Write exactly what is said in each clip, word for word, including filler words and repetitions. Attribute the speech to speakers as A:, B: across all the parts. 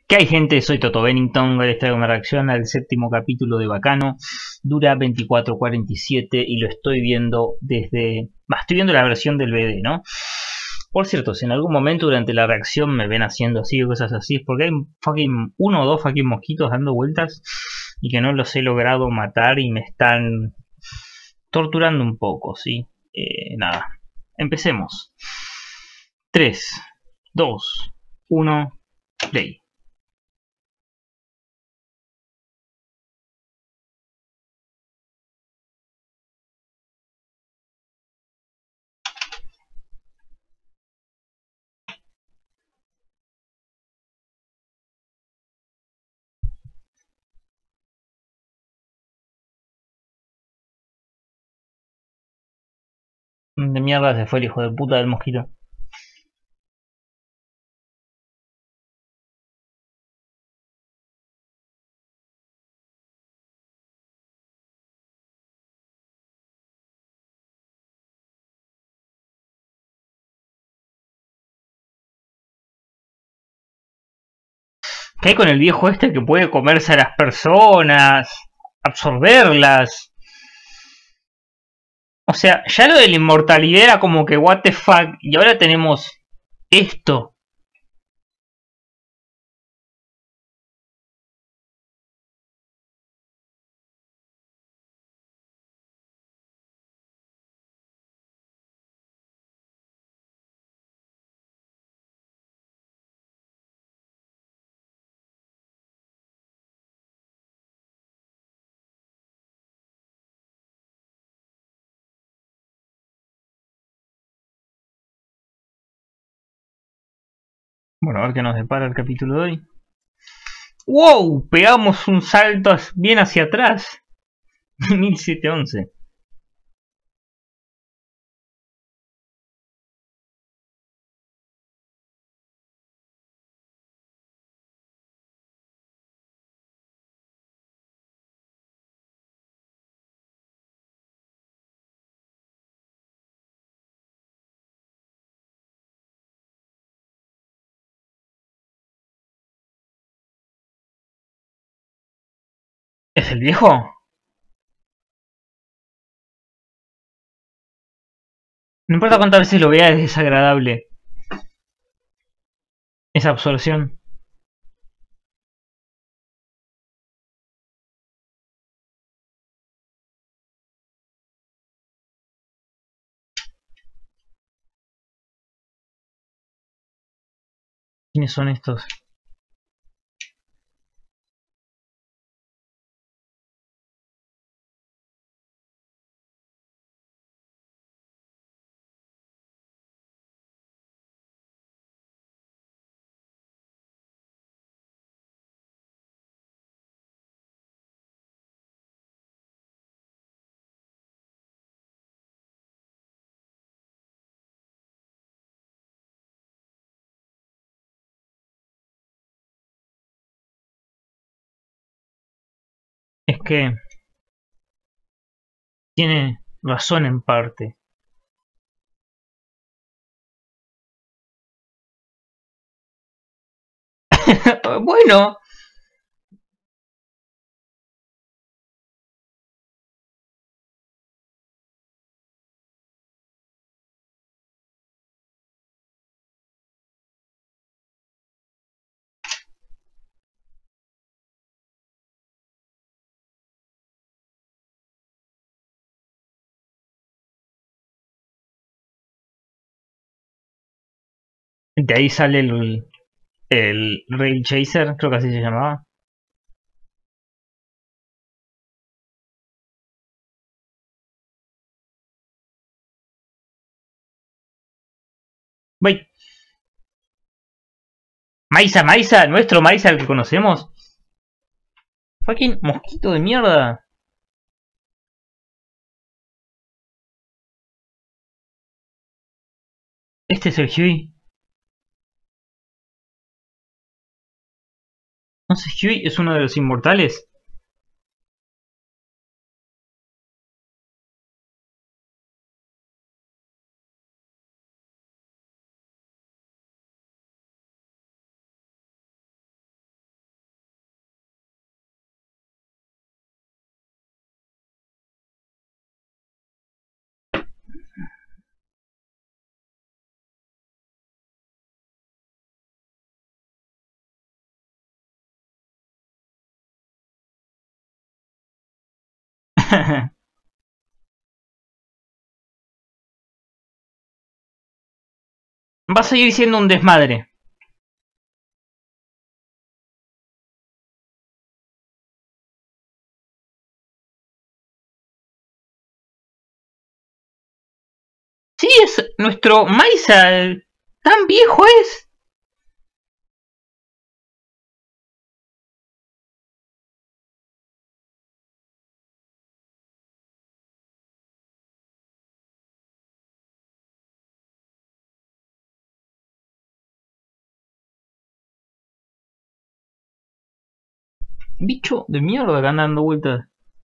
A: ¿Qué hay, gente? Soy Toto Bennington. Les traigo una reacción al séptimo capítulo de Bacano. Dura veinticuatro cuarenta y siete y lo estoy viendo desde... Bah, estoy viendo la versión del B D, ¿no? Por cierto, si en algún momento durante la reacción me ven haciendo así o cosas así, es porque hay fucking uno o dos fucking mosquitos dando vueltas y que no los he logrado matar y me están torturando un poco, ¿sí? Eh, nada. Empecemos. tres, dos, uno, play. De mierda se fue el hijo de puta del mosquito. ¿Qué hay con el viejo este que puede comerse a las personas? Absorberlas. O sea, ya lo de la inmortalidad era como que what the fuck. Y ahora tenemos esto. Bueno, a ver qué nos depara el capítulo de hoy. ¡Wow! Pegamos un salto bien hacia atrás. mil setecientos once. ¿Es el viejo? No importa cuántas veces lo vea, es desagradable. Esa absorción. ¿Quiénes son estos? Es que tiene razón en parte. Bueno. De ahí sale el, el Rail Chaser, creo que así se llamaba. Wait. Maisa, Maisa, nuestro Maisa, el que conocemos. Fucking mosquito de mierda. Este es el Huey. Entonces Huey es uno de los inmortales. Va a seguir siendo un desmadre. Sí, es nuestro Maisa. Tan viejo es. Bicho de mierda que anda dando vueltas.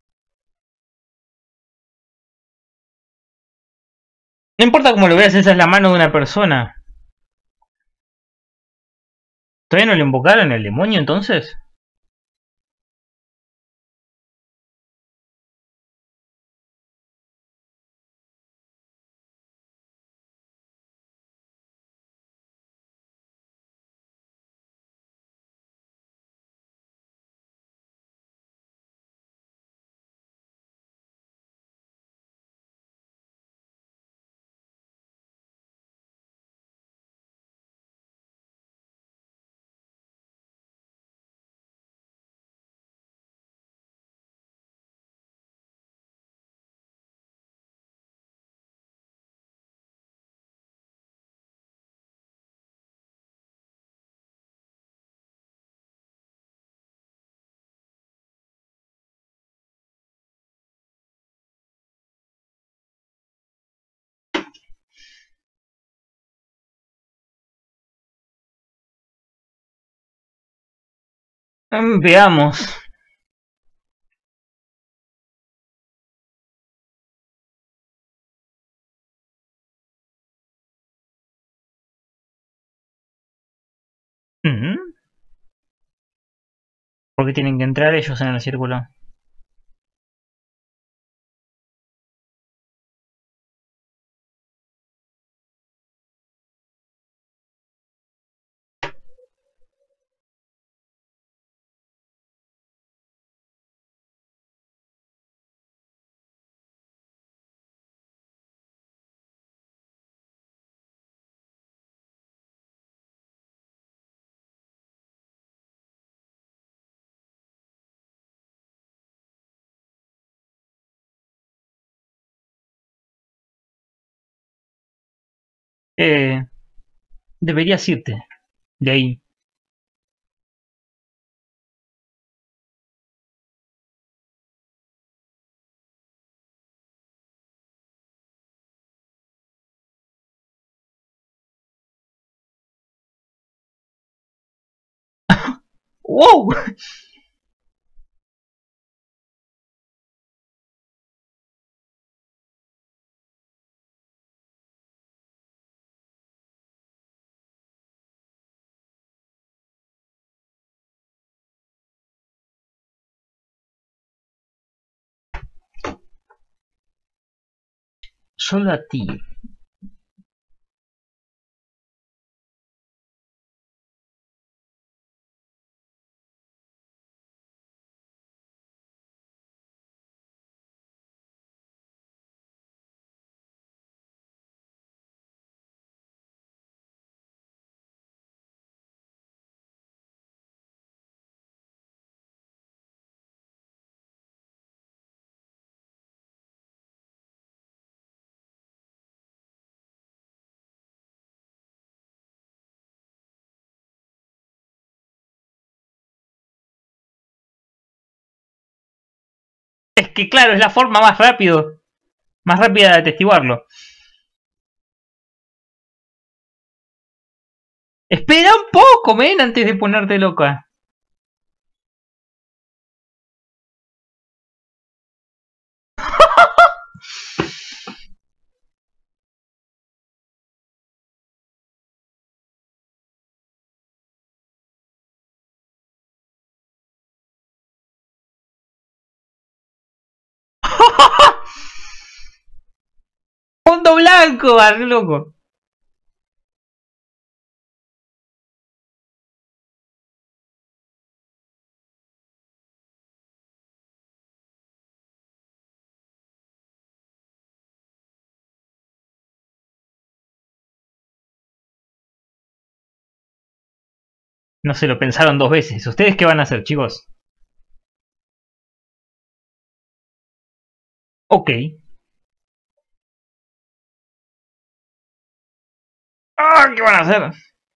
A: No importa cómo lo veas, esa es la mano de una persona. ¿Todavía no le invocaron el demonio entonces? Mm, veamos. Mm, ¿por qué tienen que entrar ellos en el círculo? Eh, deberías irte de ahí. ¡Wow! Solo a ti. Es que claro, es la forma más rápido, más rápida de atestiguarlo. Espera un poco, men, antes de ponerte loca. Fondo blanco, barrio loco. No se lo pensaron dos veces. ¿Ustedes qué van a hacer, chicos? Ok. ¡Ah! ¿Qué van a hacer?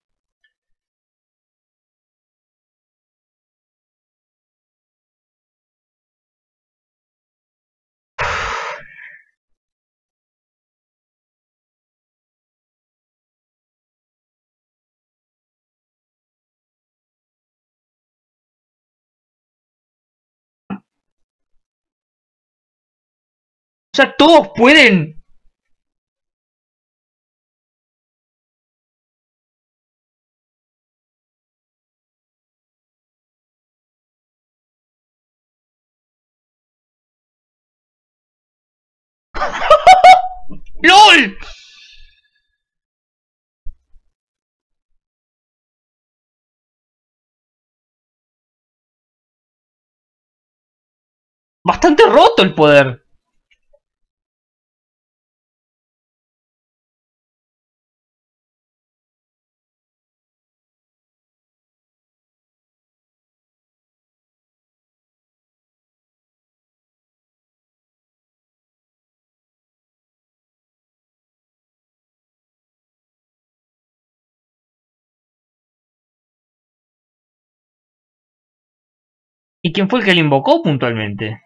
A: O sea, todos pueden. ¡LOL! Bastante roto el poder. ¿Y quién fue el que le invocó puntualmente?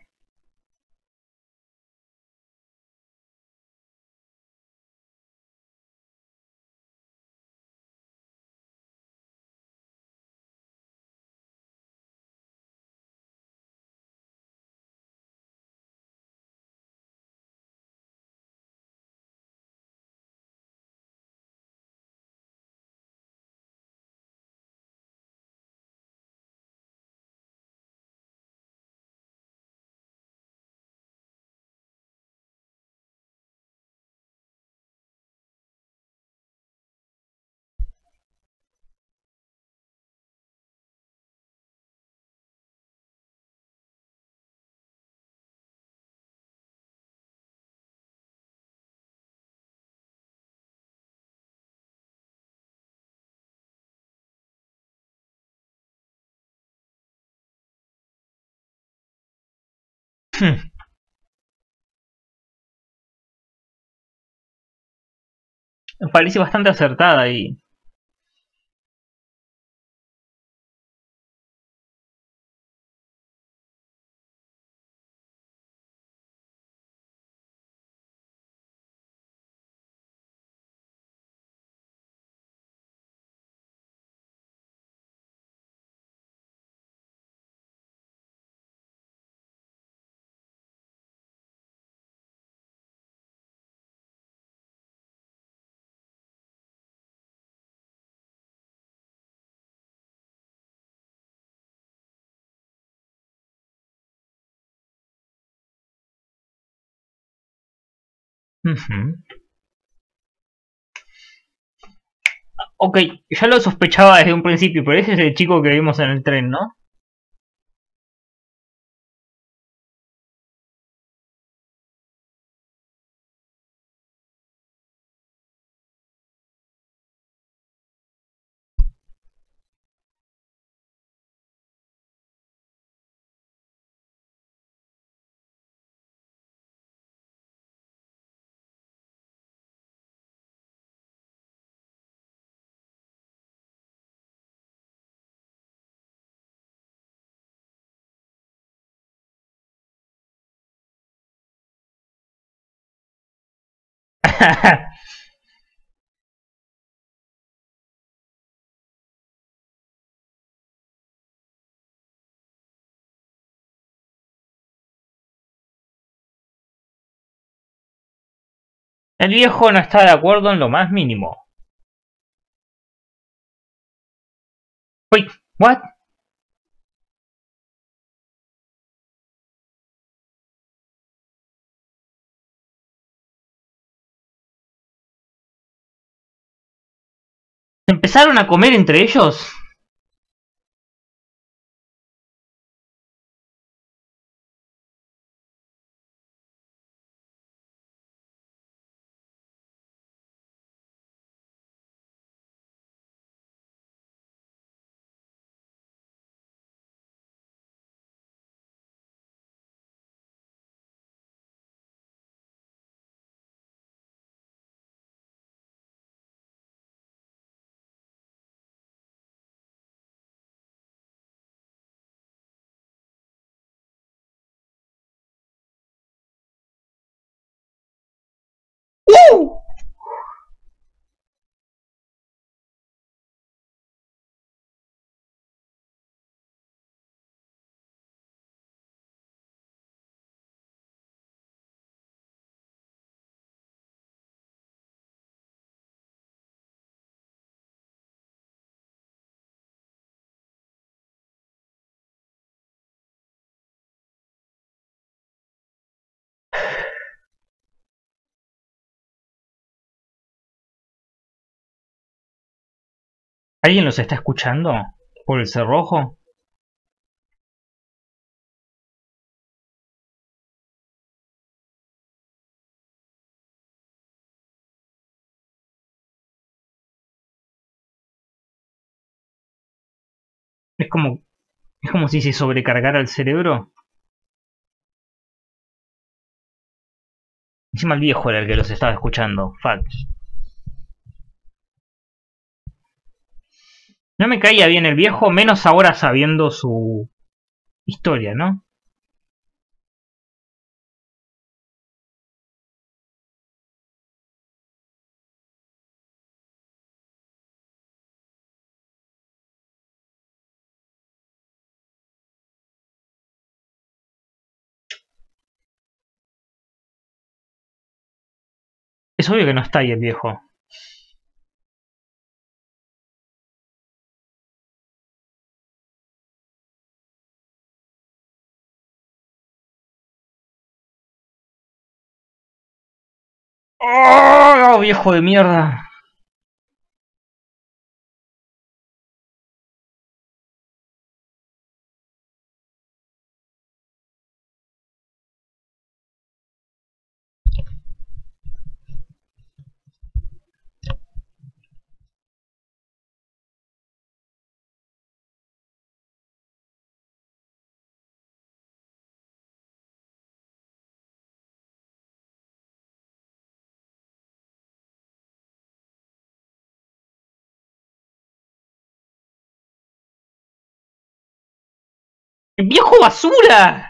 A: Me parece bastante acertada y... Ujú. Ok, ya lo sospechaba desde un principio, pero ese es el chico que vimos en el tren, ¿no? El viejo no está de acuerdo en lo más mínimo. Wait, what? ¿Empezaron a comer entre ellos? ¿Alguien los está escuchando por el cerrojo? Es como, es como si se sobrecargara el cerebro. Encima el viejo era el que los estaba escuchando. Fuck. No me caía bien el viejo, menos ahora sabiendo su historia, ¿no? Es obvio que no está ahí el viejo. ¡Oh, viejo de mierda! ¡El viejo basura!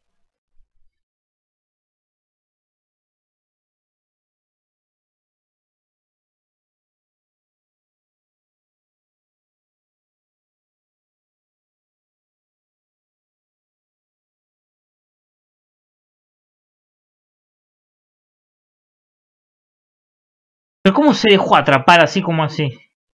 A: ¿Pero cómo se dejó atrapar así como así?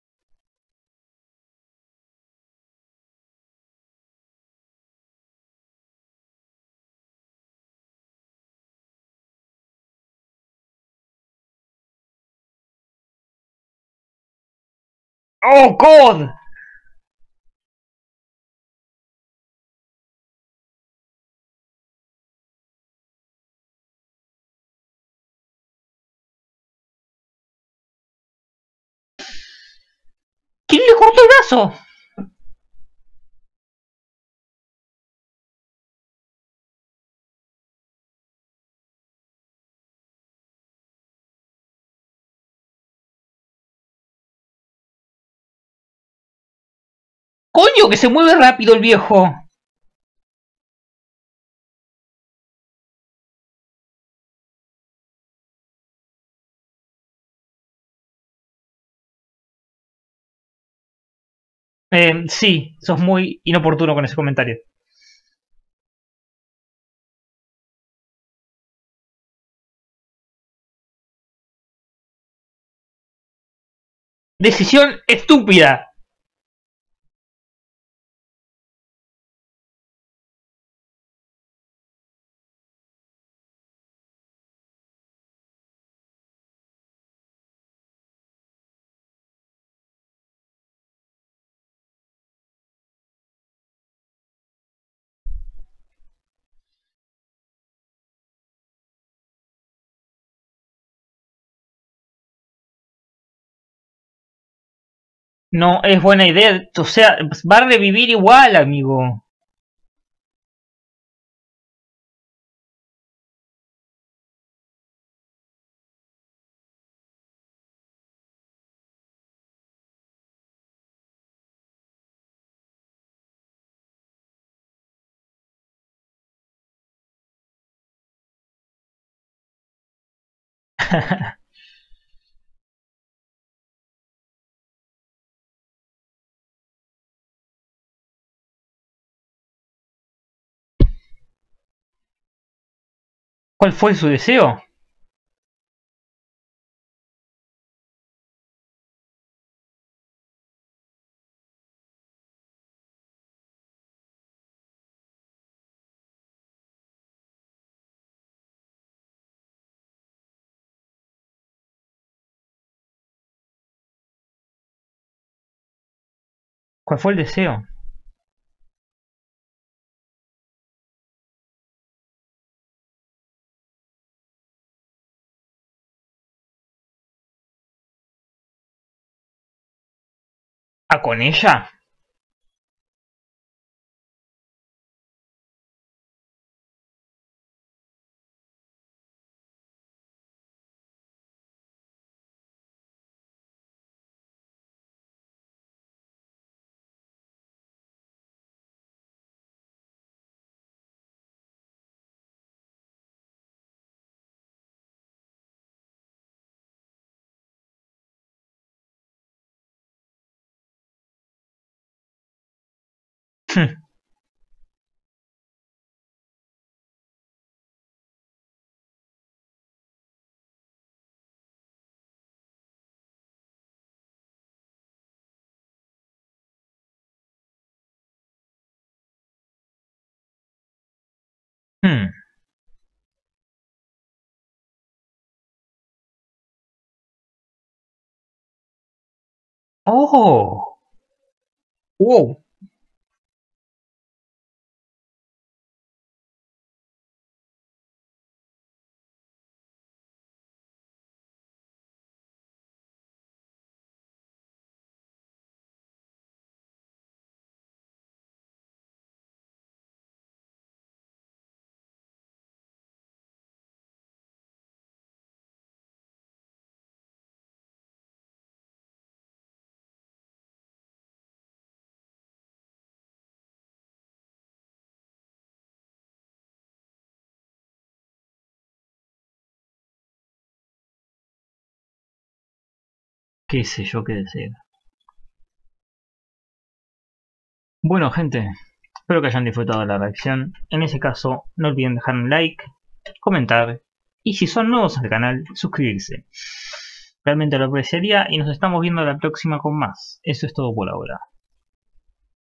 A: ¡Oh, God! ¿Quién le cortó el brazo? ¡Coño, que se mueve rápido el viejo! Eh, sí, sos muy inoportuno con ese comentario. Decisión estúpida. No es buena idea. O sea, va a revivir igual, amigo. ¿Cuál fue su deseo? ¿Cuál fue el deseo? ¿A con ella? Hmm. ¡Oh! ¡Wow! Qué sé yo qué deseo. Bueno, gente, espero que hayan disfrutado de la reacción. En ese caso, no olviden dejar un like, comentar y si son nuevos al canal, suscribirse. Realmente lo apreciaría y nos estamos viendo la próxima con más. Eso es todo por ahora.